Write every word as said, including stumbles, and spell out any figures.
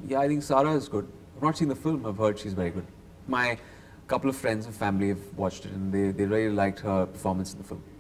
Yeah, I think Sara is good. I've not seen the film. I've heard she's very good. My couple of friends and family have watched it, and they, they really liked her performance in the film.